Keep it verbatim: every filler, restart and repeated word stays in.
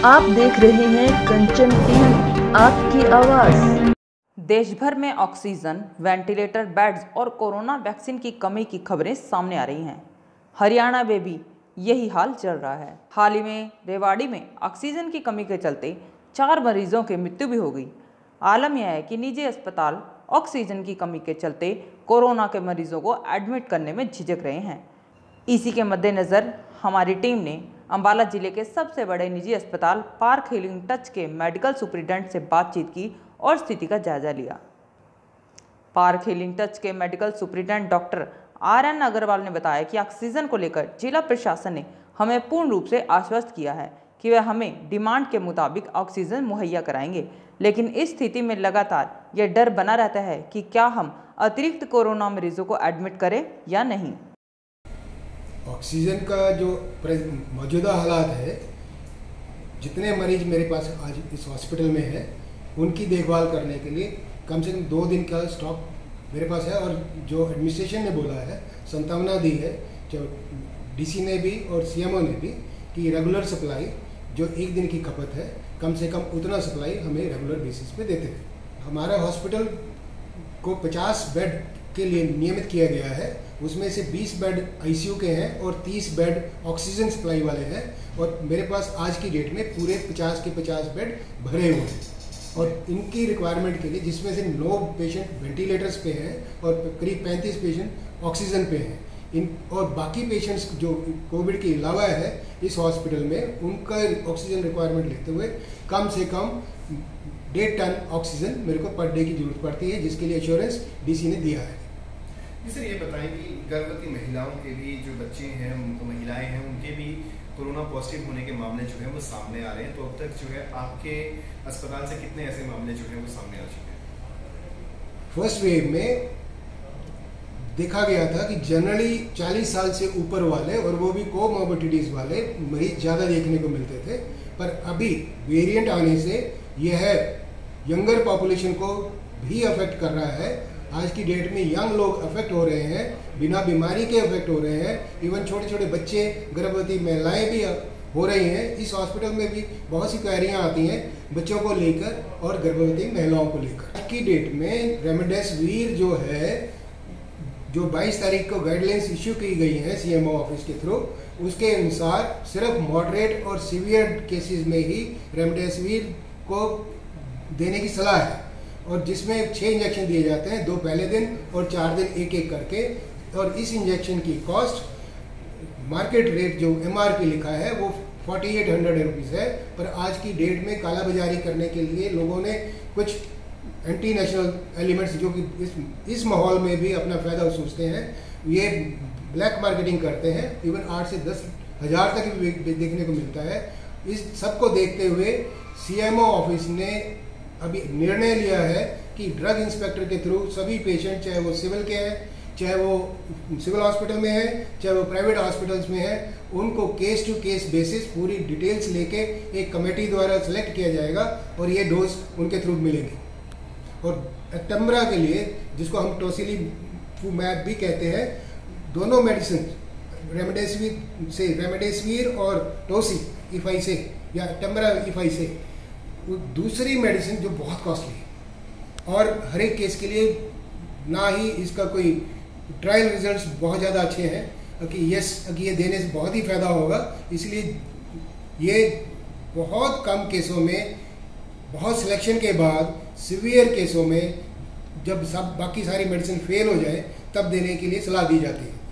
आप देख रहे हैं कंचन टीवी, आपकी आवाज। देश भर में ऑक्सीजन, वेंटिलेटर बेड्स और कोरोना वैक्सीन की कमी की खबरें सामने आ रही हैं। हरियाणा में भी यही हाल चल रहा है। हाल ही में रेवाड़ी में ऑक्सीजन की कमी के चलते चार मरीजों की मृत्यु भी हो गई। आलम यह है कि निजी अस्पताल ऑक्सीजन की कमी के चलते कोरोना के मरीजों को एडमिट करने में झिझक रहे हैं। इसी के मद्देनज़र हमारी टीम ने अंबाला जिले के सबसे बड़े निजी अस्पताल पार्क हीलिंग टच के मेडिकल सुपरिटेंडेंट से बातचीत की और स्थिति का जायजा लिया। पार्क हीलिंग टच के medical superintendent doctor R N Agarwal ने बताया कि ऑक्सीजन को लेकर जिला प्रशासन ने हमें पूर्ण रूप से आश्वस्त किया है कि वह हमें डिमांड के मुताबिक ऑक्सीजन मुहैया कराएंगे, लेकिन इस स्थिति में लगातार यह डर बना रहता है कि क्या हम अतिरिक्त कोरोना मरीजों को एडमिट करें या नहीं। ऑक्सीजन का जो मौजूदा हालात है, जितने मरीज मेरे पास आज इस हॉस्पिटल में है उनकी देखभाल करने के लिए कम से कम दो दिन का स्टॉक मेरे पास है। और जो एडमिनिस्ट्रेशन ने बोला है, संभावना दी है जो डीसी ने भी और सीएमओ ने भी कि रेगुलर सप्लाई जो एक दिन की खपत है कम से कम उतना सप्लाई हमें रेगुलर बेसिस पे देते हैं। हमारा हॉस्पिटल को पचास बेड के लिए नियमित किया गया है, उसमें से बीस बेड आईसीयू के हैं और तीस बेड ऑक्सीजन सप्लाई वाले हैं। और मेरे पास आज की डेट में पूरे पचास के पचास बेड भरे हुए हैं। और इनकी रिक्वायरमेंट के लिए जिसमें से नौ पेशेंट वेंटिलेटर्स पे हैं और करीब पैंतीस पेशेंट ऑक्सीजन पे हैं। इन और बाकी पेशेंट्स जो कोविड के अलावा है इस हॉस्पिटल में, उनका ऑक्सीजन रिक्वायरमेंट लेते हुए कम से कम डेढ़ टन ऑक्सीजन मेरे को पर डे की जरूरत पड़ती है, जिसके लिए एश्योरेंस डीसी ने दिया है। जी सर, ये बताएं कि गर्भवती महिलाओं के भी जो बच्चे हैं, उनको महिलाएं हैं, उनके भी कोरोना पॉजिटिव होने के मामले जो है वो सामने आ रहे हैं। तो अब तक जो है आपके अस्पताल से कितने ऐसे मामले जो है वो सामने आ चुके हैं? फर्स्ट वेव में देखा गया था कि जनरली चालीस साल से ऊपर वाले और वो भी कोमॉर्बिडिटीज वाले मरीज ज़्यादा देखने को मिलते थे, पर अभी वेरिएंट आने से यह यंगर पॉपुलेशन को भी अफेक्ट कर रहा है। आज की डेट में यंग लोग अफेक्ट हो रहे हैं, बिना बीमारी के अफेक्ट हो रहे हैं। इवन छोटे छोटे बच्चे, गर्भवती महिलाएं भी हो रही हैं। इस हॉस्पिटल में भी बहुत सी क्वेरियां आती हैं बच्चों को लेकर और गर्भवती महिलाओं को लेकर। आज की डेट में रेमडेसिविर जो है, जो बाईस तारीख को गाइडलाइंस इश्यू की गई हैं सीएमओ ऑफिस के थ्रू, उसके अनुसार सिर्फ मॉडरेट और सीवियर केसेस में ही रेमडेसिविर को देने की सलाह है। और जिसमें छः इंजेक्शन दिए जाते हैं, दो पहले दिन और चार दिन एक एक करके। और इस इंजेक्शन की कॉस्ट मार्केट रेट जो एमआरपी लिखा है वो फोर्टी एट हंड्रेड रुपीज़ है। पर आज की डेट में कालाबाजारी करने के लिए लोगों ने कुछ एंटी नेशनल एलिमेंट्स जो कि इस इस माहौल में भी अपना फ़ायदा सोचते हैं, ये ब्लैक मार्केटिंग करते हैं। इवन आठ से दस हज़ार तक भी देखने को मिलता है। इस सबको देखते हुए सीएमओ ऑफिस ने अभी निर्णय लिया है कि ड्रग इंस्पेक्टर के थ्रू सभी पेशेंट, चाहे वो सिविल के हैं, चाहे वो सिविल हॉस्पिटल में है, चाहे वो प्राइवेट हॉस्पिटल्स में है, उनको केस टू केस बेसिस पूरी डिटेल्स लेके एक कमेटी द्वारा सेलेक्ट किया जाएगा और ये डोज उनके थ्रू मिलेंगे। और एक्टम्बरा के लिए, जिसको हम टोसिलीमैब भी कहते हैं, दोनों मेडिसिन रेमडेसिविर से रेमडेसिविर और टोसी इफाई से या एक्टम्बरा इफाई से, वो दूसरी मेडिसिन जो बहुत कॉस्टली है और हर एक केस के लिए ना ही इसका कोई ट्रायल रिजल्ट्स बहुत ज़्यादा अच्छे हैं कि यस कि ये देने से बहुत ही फ़ायदा होगा। इसलिए ये बहुत कम केसों में, बहुत सिलेक्शन के बाद सीवियर केसों में, जब सब बाकी सारी मेडिसिन फेल हो जाए तब देने के लिए सलाह दी जाती है।